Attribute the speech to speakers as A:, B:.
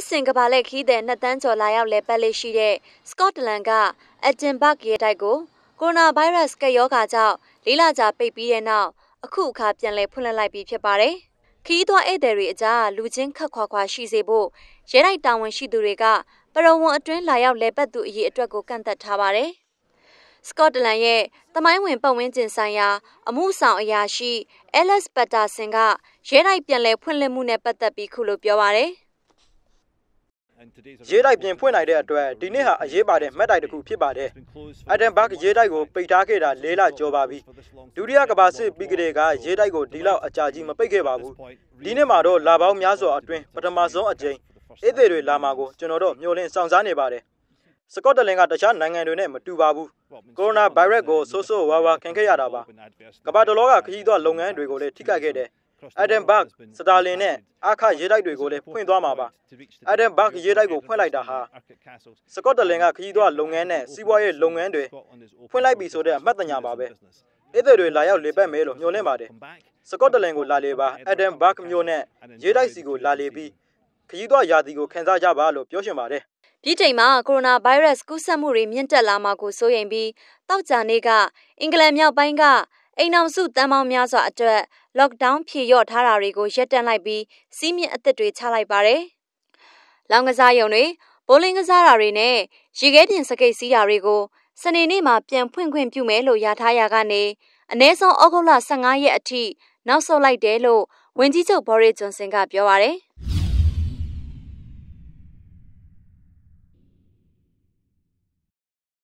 A: စဉ်ကဘာလက်ခီးတဲ့နှစ်တန်းကျော်လာရောက်လဲပတ်လေးရှိတဲ့စကော့တလန်ကအက်ဒင်ဘာ့ဂ်ရဲတိုက်ကိုကိုရိုနာဗိုင်းရပ်စ်ကပ်ရောဂါကြောင့်၄ လကြာပိတ်ပြီးတဲ့နောက်အခုအခါပြန်လည်ဖွင့်လှစ်လိုက်ပြီးဖြစ်ပါတယ်။ခီးသွွားဧည့်သည်တွေအကြားလူချင်းခတ်ခွာရှိစေဖို့ရဲတိုက်တာဝန်ရှိသူတွေကပရဝုံအတွင်းလာရောက်လဲပတ်သူအရေးအတွက်ကိုကန့်သတ်ထားပါတယ်။စကော့တလန်ရဲ့သမိုင်းဝင်ပတ်ဝန်းကျင်ဆိုင်ရာအမှုဆောင်အရာရှိအဲလက်စ်ပတ်တာဆင်ကရဲတိုက်ပြန်လည်ဖွင့်လှစ်မှုနဲ့ပတ်သက်ပြီးခုလိုပြောပါတယ်။
B: ရဲတိုက်ပြင်ဖွင့်နိုင်တဲ့အတွက်ဒီနေ့ဟာအရေးပါတဲ့မှတ်တိုင်တစ်ခုဖြစ်ပါတယ်။အက်ဒင်ဘာ့ဂ်ရဲတိုက်ကိုပိတ်ထားခဲ့တာ၄ လကျော်ပါပြီ။ဒုတိယကမ္ဘာစစ်ပြီးကလေးကရဲတိုက်ကိုဒီလောက်အကြာကြီးမပိတ်ခဲ့ပါဘူး။ဒီနေ့မှာတော့လာပေါင်းများစွာအတွင်းပထမဆုံးအကြိမ်ဧည့်သည်တွေလာမှာကိုကျွန်တော်တို့မျှော်လင့်စောင့်စားနေပါတယ်။စကော့တလန်ကတခြားနိုင်ငံတွေနဲ့မတူပါဘူး။ကိုရိုနာဗိုင်းရပ်စ်ကိုဆိုးဝါးခံခဲ့ရတာပါ။ကမ္ဘာတလောကခရီးသွားလုပ်ငန်းတွေကိုလည်းထိခိုက်ခဲ့တယ်။အက်ဒင်ဘာ့ဂ်စတာလင်နဲ့အခါရဲတိုက်တွေကိုလည်းဖွင့်သွားမှာပါ။အက်ဒင်ဘာ့ဂ်ရဲတိုက်ကိုဖွင့်လိုက်တာဟာစကော့တလန်ကခရီးသွားလုပ်ငန်းနဲ့စီးပွားရေးလုပ်ငန်းတွေဖွင့်လိုက်ပြီဆိုတဲ့အမှတ်တညာပါပဲ။ဧည့်သည်တွေလာရောက်လေပတ်မယ်လို့မျှော်လင့်ပါတယ်။စကော့တလန်ကိုလာလေပါအက်ဒင်ဘာ့ဂ်မြို့နဲ့ရဲတိုက်စီကိုလာလေပြီးခရီးသွားရာသီကိုခံစားကြပါလို့ပြောရှင်ပါတယ်
A: ။ဒီချိန်မှာကိုရိုနာဗိုင်းရပ်စ်ကူးစက်မှုတွေမြင့်တက်လာမှာကိုစိုးရိမ်ပြီးတောက်ကြနေ့ကအင်္ဂလန်မြောက်ပိုင်းကအိမ်အောင်စုတန်းပေါင်းများစွာအတွက်လော့ကဒေါင်းဖြေလျော့ထားတာတွေကိုရပ်တန့်လိုက်ပြီးစီးမြင့်အသစ်တွေချလိုက်ပါတယ်။လောင်ကစားရုံတွေဘိုးလင်းကစားတာတွေနဲ့ရေခဲပြင်စကိတ်စီးတာတွေကိုစနေနေ့မှာပြန်ဖွင့်ခွင့်ပြုမယ်လို့ရထားရကနေအနည်းဆုံးဩဂုတ်လ15ရက်အထိနောက်ဆုတ်လိုက်တယ်လို့ဝန်ကြီးချုပ်ဘော်ရစ်ဂျွန်ဆင်ကပြောပါတယ်။